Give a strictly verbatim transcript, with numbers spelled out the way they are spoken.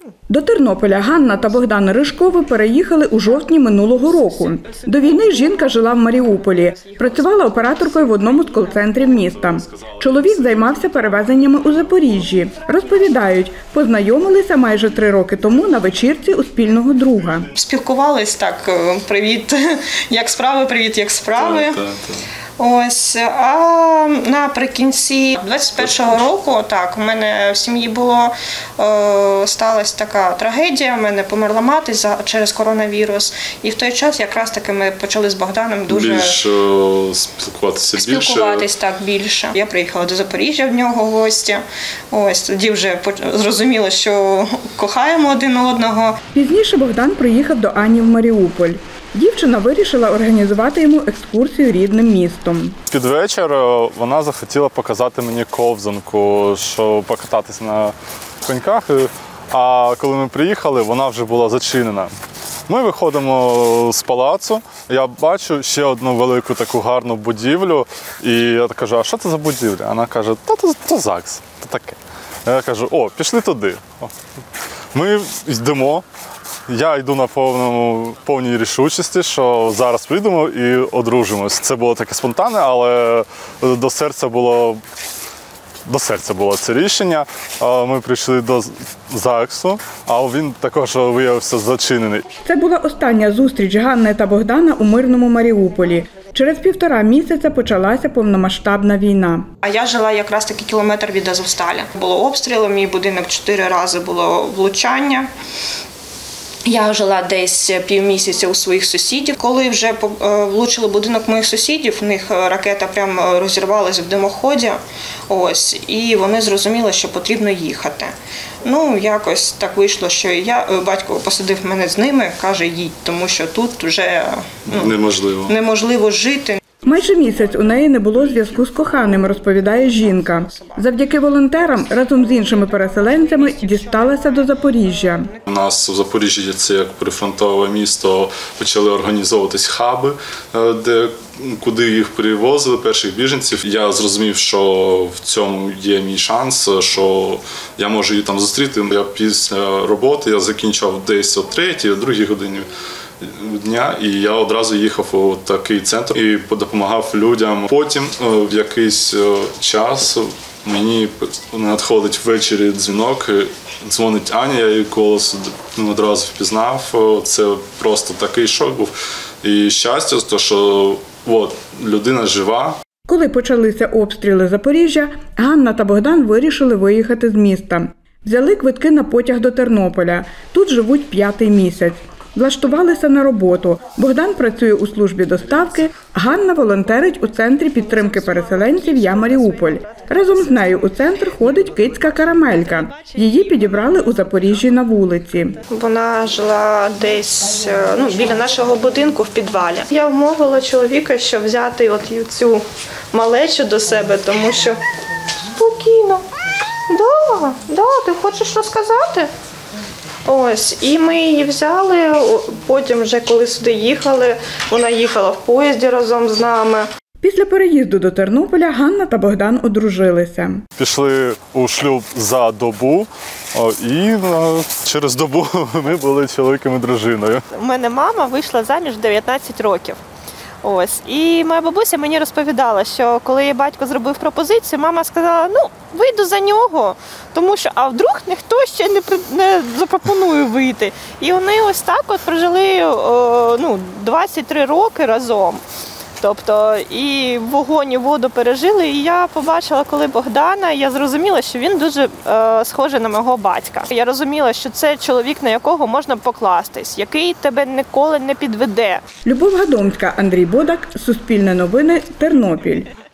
До Тернополя Ганна та Богдан Ришкови переїхали у жовтні минулого року. До війни жінка жила в Маріуполі. Працювала операторкою в одному з кол-центрів міста. Чоловік займався перевезеннями у Запоріжжі. Розповідають, познайомилися майже три роки тому на вечірці у спільного друга. Спілкувались так, привіт, як справи, привіт, як справи. Так, так, так. Ось, а наприкінці двадцять першого року, так, у мене в сім'ї було, е, сталася така трагедія, у мене померла мати за, через коронавірус, і в той час якраз таки ми почали з Богданом дуже більш, спілкуватися більше. Спілкуватись так більше. Я приїхала до Запоріжжя в нього в гості, ось, тоді вже зрозуміло, що кохаємо один одного. Пізніше Богдан приїхав до Ані в Маріуполь. Дівчина вирішила організувати йому екскурсію рідним містом. Під вечір вона захотіла показати мені ковзанку, що покататися на коньках. А коли ми приїхали, вона вже була зачинена. Ми виходимо з палацу, я бачу ще одну велику таку гарну будівлю. І я кажу, а що це за будівля? Вона каже, та то, то ЗАГС, то таке. Я кажу, о, пішли туди. Ми йдемо. Я йду на повному, повній рішучості, що зараз прийдемо і одружимось. Це було таке спонтанне, але до серця було, до серця було це рішення. Ми прийшли до ЗАГСу, а він також виявився зачинений. Це була остання зустріч Ганни та Богдана у мирному Маріуполі. Через півтора місяця почалася повномасштабна війна. А я жила якраз таки кілометр від Азовсталі. Було обстріли, мій будинок чотири рази було влучання. Я жила десь півмісяця у своїх сусідів. Коли вже влучили будинок моїх сусідів, в них ракета прямо розірвалася в димоході, ось, і вони зрозуміли, що потрібно їхати. Ну, якось так вийшло, що я, батько посадив мене з ними, каже, їдь, тому що тут вже ну, неможливо. неможливо жити. Майже місяць у неї не було зв'язку з коханим, розповідає жінка. Завдяки волонтерам разом з іншими переселенцями дісталася до Запоріжжя. У нас в Запоріжжі, це як прифронтове місто, почали організовуватись хаби, де, куди їх привозили, перших біженців. Я зрозумів, що в цьому є мій шанс, що я можу її там зустріти. Я після роботи я закінчив десь о третій, о другій годині дня, і я одразу їхав у такий центр і допомагав людям. Потім в якийсь час мені надходить ввечері дзвінок, дзвонить Аня, я її голос одразу впізнав. Це просто такий шок був. І щастя, то, що от, людина жива. Коли почалися обстріли Запоріжжя, Ганна та Богдан вирішили виїхати з міста. Взяли квитки на потяг до Тернополя. Тут живуть п'ятий місяць. Влаштувалися на роботу. Богдан працює у службі доставки, Ганна волонтерить у центрі підтримки переселенців «Я Маріуполь». Разом з нею у центр ходить кицька Карамелька. Її підібрали у Запоріжжі на вулиці. Вона жила десь ну, біля нашого будинку в підвалі. Я вмовила чоловіка, що взяти от цю малечу до себе, тому що спокійно. Да, да, ти хочеш розказати? Ось, і ми її взяли, потім вже коли сюди їхали, вона їхала в поїзді разом з нами. Після переїзду до Тернополя Ганна та Богдан одружилися. Пішли у шлюб за добу, і через добу ми були чоловіком і дружиною. У мене мама вийшла заміж в дев'ятнадцять років. Ось. І моя бабуся мені розповідала, що коли їй батько зробив пропозицію, мама сказала, ну, вийду за нього, тому що, а вдруг ніхто ще не, не запропонує вийти. І вони ось так от прожили о, ну, двадцять три роки разом. Тобто і вогонь, і воду пережили, і я побачила, коли Богдана, я зрозуміла, що він дуже е, схожий на мого батька. Я розуміла, що це чоловік, на якого можна покластись, який тебе ніколи не підведе. Любов Гадомська, Андрій Бодак, Суспільне новини, Тернопіль.